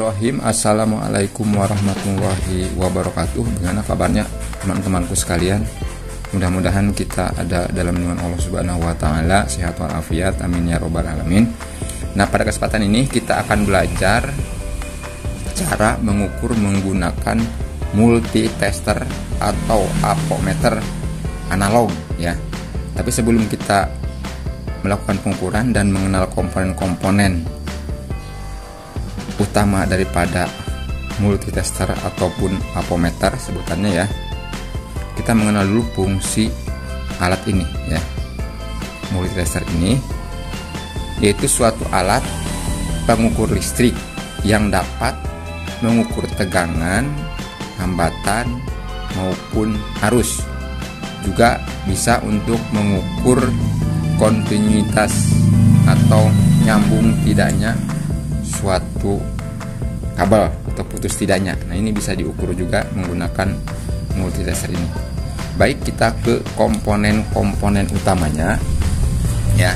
Bismillahirrahmanirrahim. Assalamualaikum warahmatullahi wabarakatuh. Bagaimana kabarnya teman-temanku sekalian? Mudah-mudahan kita ada dalam lindungan Allah Subhanahu wa taala, sehat walafiat, amin ya robbal alamin. Nah, pada kesempatan ini kita akan belajar cara mengukur menggunakan multitester atau apometer analog ya. Tapi sebelum kita melakukan pengukuran dan mengenal komponen-komponen utama daripada multitester ataupun apometer sebutannya ya, kita mengenal dulu fungsi alat ini ya. Multitester ini yaitu suatu alat pengukur listrik yang dapat mengukur tegangan, hambatan maupun arus. Juga bisa untuk mengukur kontinuitas atau nyambung tidaknya suatu kabel atau putus tidaknya. Nah, ini bisa diukur juga menggunakan multitester ini. Baik, kita ke komponen-komponen utamanya ya.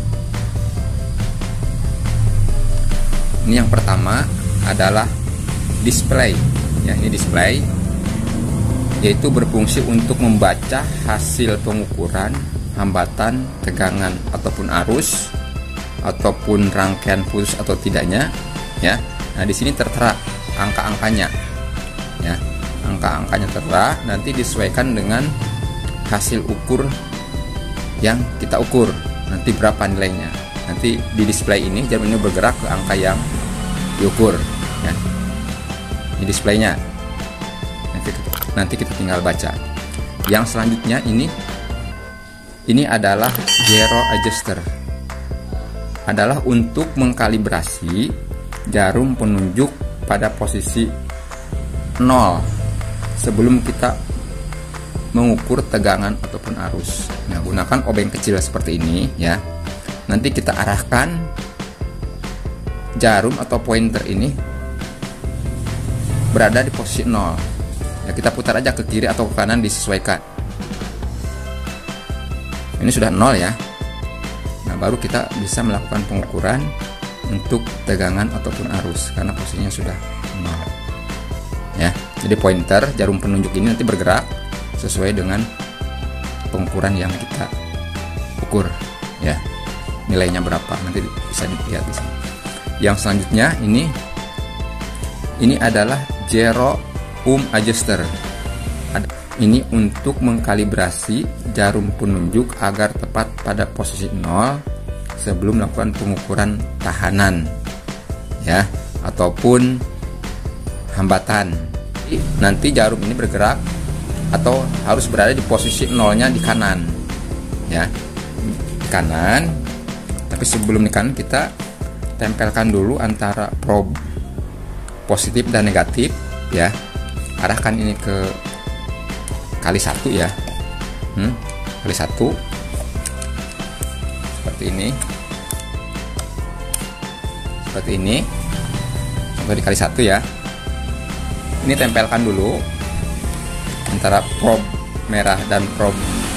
Ini yang pertama adalah display ya. Ini display yaitu berfungsi untuk membaca hasil pengukuran hambatan, tegangan ataupun arus ataupun rangkaian putus atau tidaknya ya. Nah, di sini tertera angka-angkanya ya. Angka-angkanya tertera, nanti disesuaikan dengan hasil ukur yang kita ukur. Nanti berapa nilainya. Nanti di display ini jarum ini bergerak ke angka yang diukur ya. Ini displaynya. Nanti kita tinggal baca. Yang selanjutnya ini adalah gyro adjuster. Adalah untuk mengkalibrasi jarum penunjuk pada posisi 0 sebelum kita mengukur tegangan ataupun arus. Nah, gunakan obeng kecil seperti ini ya. Nanti kita arahkan jarum atau pointer ini berada di posisi 0 ya. Kita putar aja ke kiri atau ke kanan disesuaikan. Ini sudah 0 ya. Nah, baru kita bisa melakukan pengukuran untuk tegangan ataupun arus karena posisinya sudah 0 ya. Jadi pointer jarum penunjuk ini nanti bergerak sesuai dengan pengukuran yang kita ukur ya. Nilainya berapa nanti bisa dilihat di sini. Yang selanjutnya ini adalah gyro adjuster. Ini untuk mengkalibrasi jarum penunjuk agar tepat pada posisi 0 sebelum melakukan pengukuran tahanan ya ataupun hambatan. Nanti jarum ini bergerak atau harus berada di posisi 0-nya di kanan ya. Di kanan. Tapi sebelum di kanan kita tempelkan dulu antara probe positif dan negatif ya. Arahkan ini ke kali 1 ya. Kali 1 seperti ini sampai dikali 1 ya. Ini tempelkan dulu antara probe merah dan probe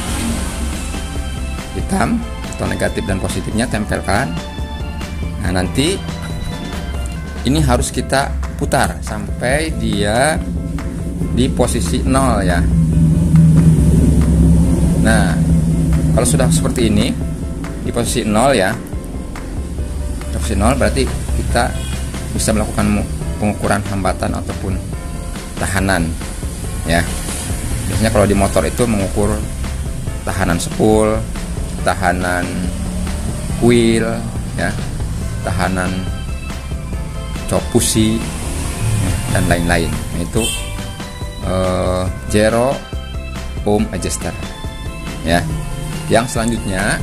hitam atau negatif dan positifnya, tempelkan. Nah, nanti ini harus kita putar sampai dia di posisi 0 ya. Nah, kalau sudah seperti ini di posisi 0 ya, posisi 0 berarti kita bisa melakukan pengukuran hambatan ataupun tahanan ya. Biasanya kalau di motor itu mengukur tahanan spool, tahanan wheel ya, tahanan cok pusi dan lain-lain. Nah, itu gyro adjuster ya. Yang selanjutnya,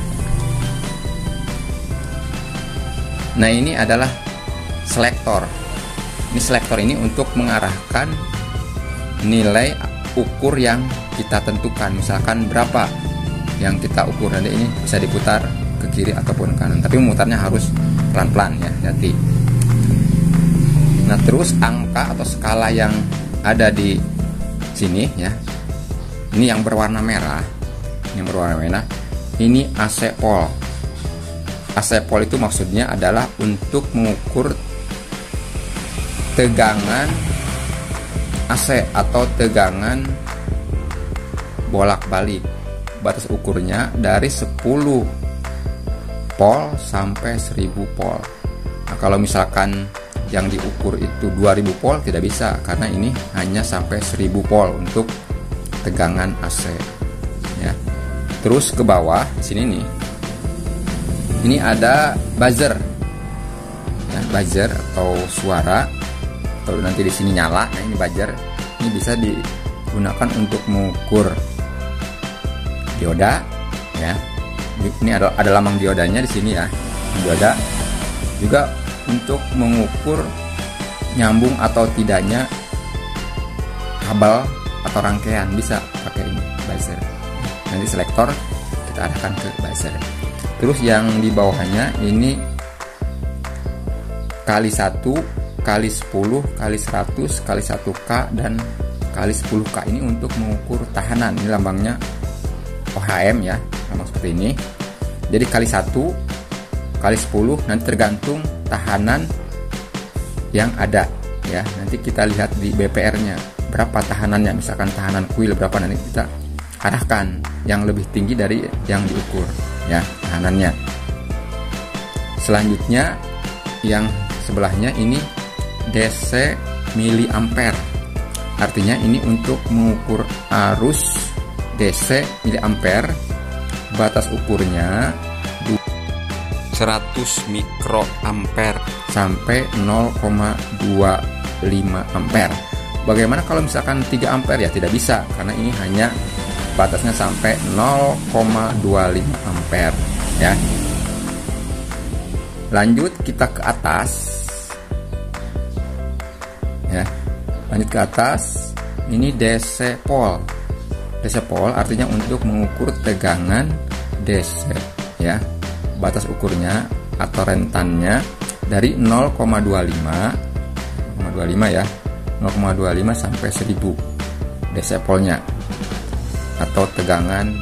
nah ini adalah selektor. Ini selektor ini untuk mengarahkan nilai ukur yang kita tentukan. Misalkan berapa yang kita ukur, nanti ini bisa diputar ke kiri ataupun kanan. Tapi memutarnya harus pelan-pelan ya, hati-hati. Nah, terus angka atau skala yang ada di sini ya. Ini yang berwarna merah. Ini AC pol. AC pol itu maksudnya adalah untuk mengukur tegangan AC atau tegangan bolak-balik. Batas ukurnya dari 10 volt sampai 1000 volt. Nah, kalau misalkan yang diukur itu 2000 volt tidak bisa, karena ini hanya sampai 1000 volt untuk tegangan AC ya. Terus ke bawah sini nih, ini ada buzzer ya, buzzer atau suara. Kalau nanti di sini nyala, nah ini buzzer, ini bisa digunakan untuk mengukur dioda ya. Ini ada lambang diodanya di sini ya, dioda. Juga untuk mengukur nyambung atau tidaknya kabel atau rangkaian, bisa pakai ini buzzer. Nanti selektor kita arahkan ke buzzer. Terus yang di bawahnya ini kali 1, kali 10, kali 100, kali 1K dan kali 10K. Ini untuk mengukur tahanan. Ini lambangnya OHM ya, lambang seperti ini. Jadi kali 1, kali 10, nanti tergantung tahanan yang ada ya. Nanti kita lihat di BPR-nya berapa tahanannya. Misalkan tahanan kuil berapa, nanti kita arahkan yang lebih tinggi dari yang diukur ya, tahanannya. Selanjutnya yang sebelahnya ini DC miliampere. Artinya ini untuk mengukur arus DC miliampere. Batas ukurnya 100 mikroampere sampai 0,25 ampere. Bagaimana kalau misalkan 3 ampere? Ya tidak bisa, karena ini hanya batasnya sampai 0,25 ampere ya. Lanjut kita ke atas ya. Lanjut ke atas, ini DC pole. DC pole artinya untuk mengukur tegangan DC ya. Batas ukurnya atau rentannya dari 0,25 ya, 0,25 sampai 1000 DC pole-nya atau tegangan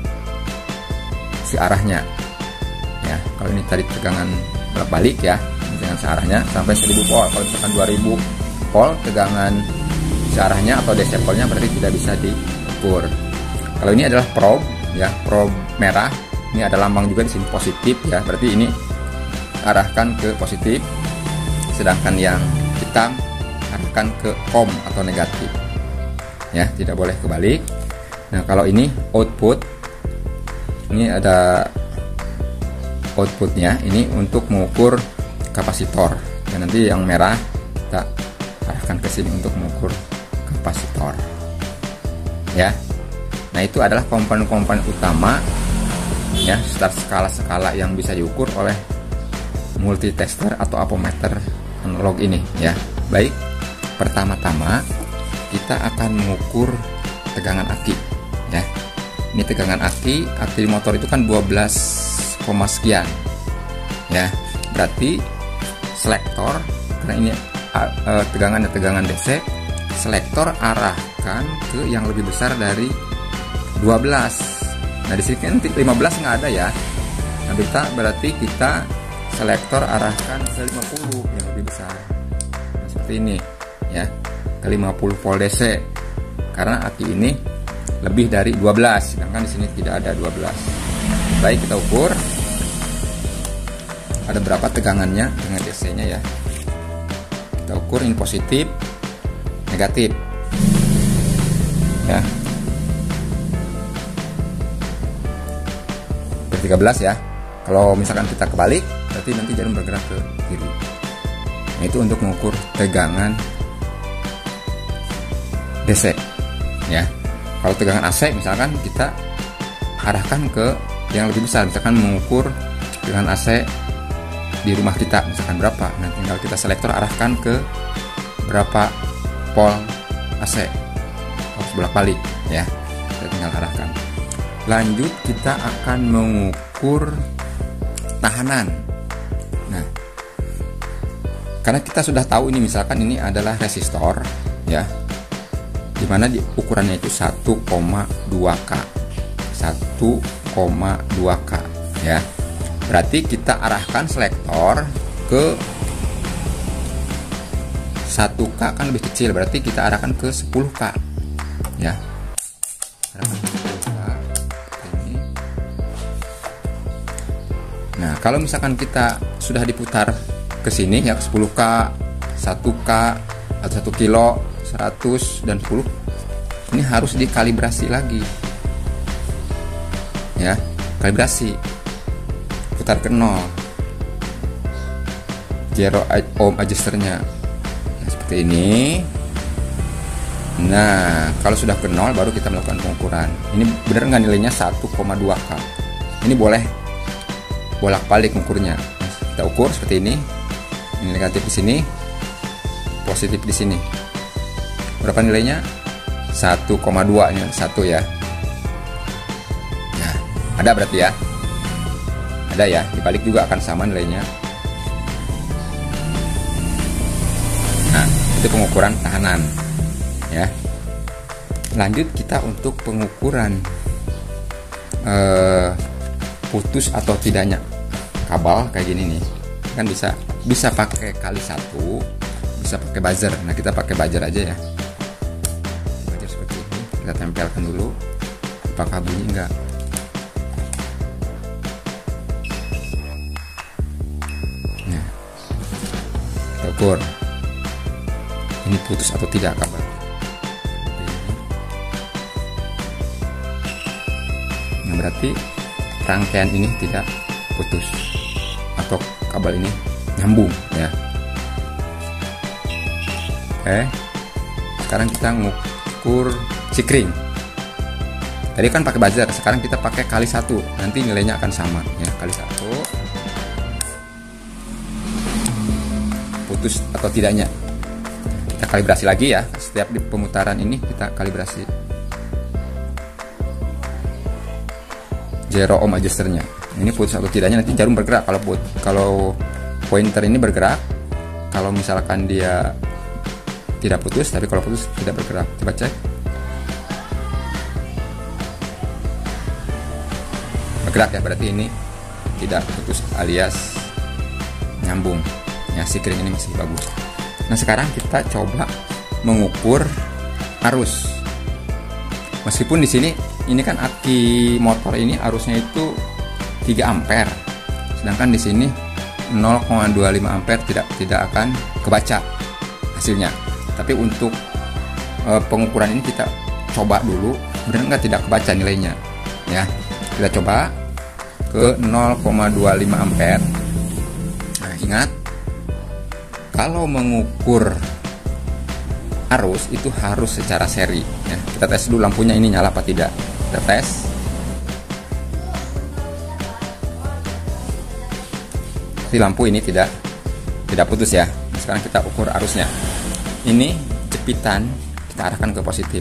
si arahnya ya. Kalau ini tadi tegangan bolak-balik ya, tegangan searahnya sampai 1000 volt. Kalau misalkan 2000 volt tegangan searahnya atau DC pole-nya berarti tidak bisa diukur. Kalau ini adalah probe ya, probe merah. Ini ada lambang juga di sini positif ya, berarti ini arahkan ke positif. Sedangkan yang hitam arahkan ke ohm atau negatif ya, tidak boleh kebalik. Nah, kalau ini output, ini ada outputnya, ini untuk mengukur kapasitor. Dan nanti yang merah kita arahkan ke sini untuk mengukur kapasitor ya. Nah, itu adalah komponen-komponen utama ya, skala-skala yang bisa diukur oleh multitester atau ampermeter analog ini ya. Baik, pertama-tama kita akan mengukur tegangan aki ya. Ini tegangan aki motor itu kan 12, sekian ya. Berarti selektor, karena ini tegangan DC, selektor arahkan ke yang lebih besar dari 12. Nah, di sini kan 15 nggak ada ya. Nah, berarti kita selektor arahkan ke 50 yang lebih besar. Nah, seperti ini ya, ke 50 volt DC. Karena aki ini lebih dari 12, sedangkan di sini tidak ada 12. Baik, kita ukur ada berapa tegangannya dengan DC-nya ya. Kita ukur ini positif, negatif ya. 13 ya. Kalau misalkan kita kebalik, berarti nanti jarum bergerak ke kiri. Nah, itu untuk mengukur tegangan DC ya. Kalau tegangan AC misalkan kita arahkan ke yang lebih besar, misalkan mengukur tegangan AC di rumah kita misalkan berapa. Nah, tinggal kita selektor arahkan ke berapa volt AC. Harus bolak-balik ya. Kita tinggal arahkan. Lanjut kita akan mengukur tahanan. Nah, karena kita sudah tahu ini, misalkan ini adalah resistor ya, dimana ukurannya itu 1,2K 1,2K ya. Berarti kita arahkan selektor ke 1K kan lebih kecil, berarti kita arahkan ke 10K ya. Arahkan ke 10K ini. Nah, kalau misalkan kita sudah diputar ke sini ya, ke 10K, 1K atau 1 kilo, 100 dan 10, ini harus dikalibrasi lagi ya, kalibrasi, putar ke 0, zero ohm adjusternya. Nah, seperti ini. Nah, kalau sudah ke 0 baru kita melakukan pengukuran. Ini benar nggak nilainya 1,2K. Ini boleh bolak-balik ukurnya. Kita ukur seperti ini. Ini negatif di sini, positif di sini. Berapa nilainya? 1,2 ini 1 ya. Nah, ada berarti ya. Ada ya, dibalik juga akan sama nilainya. Nah, itu pengukuran tahanan ya. Lanjut kita untuk pengukuran putus atau tidaknya kabel kayak gini nih. Kan bisa pakai kali 1, bisa pakai buzzer. Nah, kita pakai buzzer aja ya. Buzzer seperti ini. Kita tempelkan dulu. Apakah bunyi enggak? Nah, kita ukur. Ini putus atau tidak kabel. Nah, berarti rangkaian ini tidak putus atau kabel ini nyambung ya. Oke, sekarang kita ngukur sikring. Tadi kan pakai buzzer, sekarang kita pakai kali 1, nanti nilainya akan sama ya. Kali 1 putus atau tidaknya. Kita kalibrasi lagi ya, setiap di pemutaran ini kita kalibrasi. Zero ohm adjusternya. Ini putus atau tidaknya, nanti jarum bergerak. Kalau pointer ini bergerak, kalau misalkan dia tidak putus, tapi kalau putus tidak bergerak. Coba cek. Bergerak ya, berarti ini tidak putus alias nyambung. Ya, sikring ini masih bagus. Nah, sekarang kita coba mengukur arus. Meskipun di sini ini kan aki motor ini arusnya itu 3 ampere. Sedangkan di sini 0,25 ampere tidak akan kebaca hasilnya. Tapi untuk pengukuran ini kita coba dulu, benar nggak tidak kebaca nilainya ya. Kita coba ke 0,25 ampere. Nah, ingat, kalau mengukur arus itu harus secara seri ya. Kita tes dulu lampunya ini nyala apa tidak. Kita tes. Si lampu ini tidak putus ya. Sekarang kita ukur arusnya. Ini jepitan kita arahkan ke positif.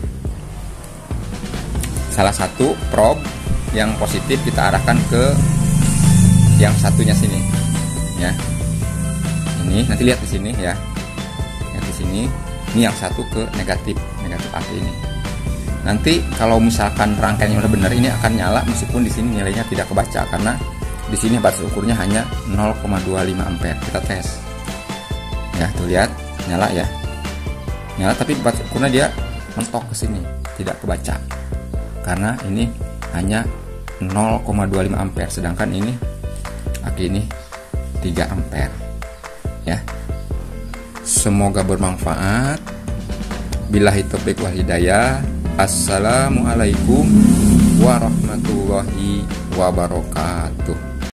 Salah satu probe yang positif kita arahkan ke yang satunya sini ya. Ini nanti lihat di sini ya. Lihat di sini. Ini yang satu ke negatif aki ini. Nanti kalau misalkan rangkaiannya udah benar, ini akan nyala meskipun di sini nilainya tidak kebaca karena di sini batas ukurnya hanya 0,25 ampere. Kita tes. Ya, tuh lihat nyala ya. Nyala tapi batas ukurnya dia mentok ke sini, tidak kebaca. Karena ini hanya 0,25 ampere sedangkan ini aki ini 3 ampere. Ya. Semoga bermanfaat. Billahi taufiq wal hidayah. Assalamualaikum warahmatullahi wabarakatuh.